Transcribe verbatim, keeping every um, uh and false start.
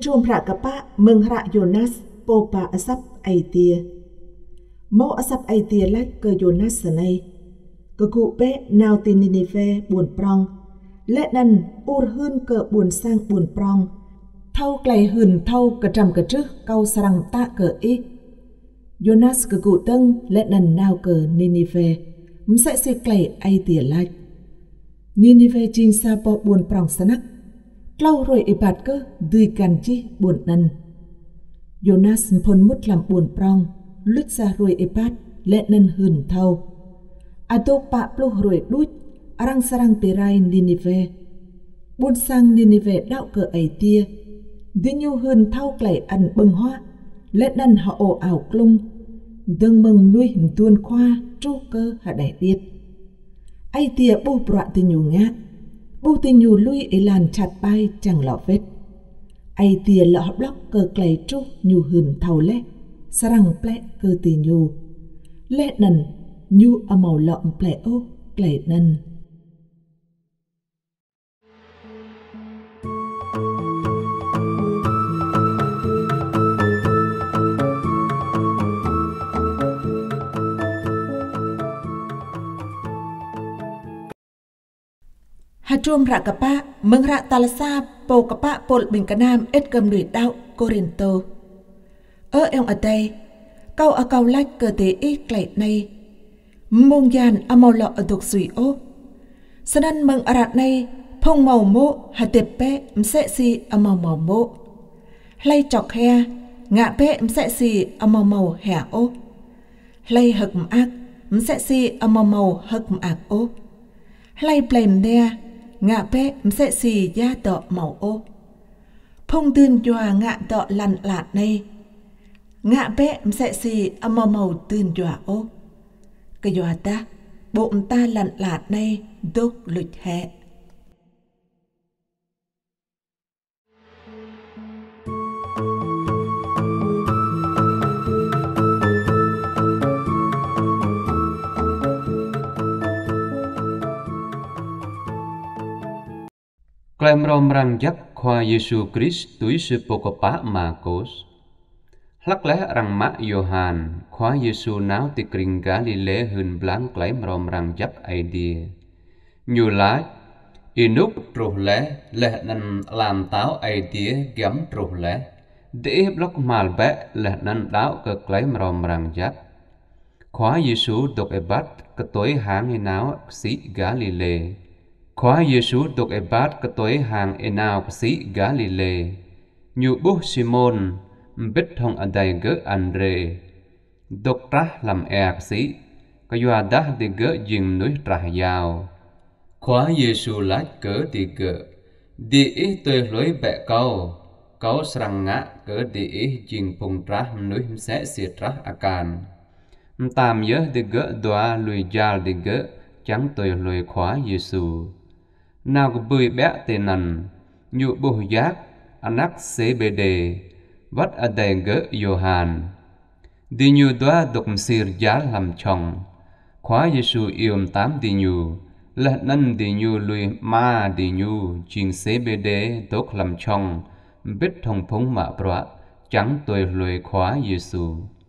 chuông phạ cặp bạ mừng hạ Jonas popa asap ai tia mau asap ai tia lách cơ Jonas này cơ cụ bé nào tin Nineveh buồn prong lẽ nần ur hơn cơ buồn sang buồn prong thâu clay hườn thâu cơ trầm cơ trước câu sarang ta cơ ít Jonas cơ cụ tân lẽ nần nào cơ Nineveh mắm sẽ xì clay ai tia lách Nineveh chin sa po buồn prong sanak lâu rồi y bạt cơ đuôi càn chi buồn nần Jonas phun mút làm buồn prong lướt ra rồi y bạt lẽ nần hườn thâu Ato pa plu rồi đút arang sarang perai Nineveh buôn sang Nineveh đạo cờ ấy tia đi nhu hơn thao clay ăn bừng hoa lẽ nần họ ồ ảo klung đừng mừng nuôi hình tuôn khoa tru cơ hạ đại tiết ai tia bu bọa từ nhu ngã bu từ nhu lui ấy làn chặt bay chẳng lọ vết ai tia lọ block cờ clay tru nhu hườn thầu lẽ sarang ple cơ từ nhu lẽ nần nhu ở màu lợm ple ô ple nần Hajum ra kapa mengra talasa po kapa pol bình canam et cầm đuổi đạo Corinto ở em ở đây câu ở câu lách cơ thể ít lệ này mông gian ở màu lọ ở thuộc suy ô sân mừng ở rạt này phong màu mộ hạt tiệp bé sẽ si ở màu màu mộ lay chọc he ngạ bé sẽ si ở màu màu hẻ ô lay hực ác sẽ si ở màu màu hực ác ô lay plem đe ngạ bé sẽ xì da tọ màu ô phong tương dòa ngạ tọ lằn lạt này ngạ bé sẽ xì âm màu màu tương dòa ô cái dòa ta bụng ta lằn lạt này đốt lịch hệ Klem rom rang jak khoa Yesu Christ túi sư pokopá Marcos. Lắc lẽ rang mã Johan khoa Yesu náo tì kring Galilee hưn blang klem rom rang jak ai đi. Nhiều lái, inuk truh lẽ lẽ năn làm táo ai đi gắm truh lẽ. Để blok mal bẹ lẽ năn đáo cơ klem rom rang jak. Khoa Yesu độc e bát cơ tối hang náo sĩ Galilee. Khóa Giêsu độc e bát cái tối hàng e nào sĩ Galilee, như bố Simon biết thông ở đây gỡ Andre, độc ra làm e sĩ, cái doa đã đi gỡ dừng núi trả giàu. Khóa Giêsu lát cỡ đi gỡ, đi ý tôi lối bẹ câu, câu sang ngã cỡ đi ý dừng phùng trả núi sẽ xịt ra akan. Tam nhớ đi gỡ doa lùi gial đi gỡ, chẳng tôi lùi khóa Giêsu. Nào có bươi bé tên nần, nhụ bố giác, anak xế bê đề, vắt ở đây gỡ Johan. Đi nhụ đoá độc xìr giá làm chồng, khóa Giêsu yêu tám đi nhụ, lẽ nân đi nhụ lùi ma đi nhụ, chinh xế bê đề độc làm chồng, biết thông phóng mạ bọa, chẳng tôi lùi khóa Giêsu.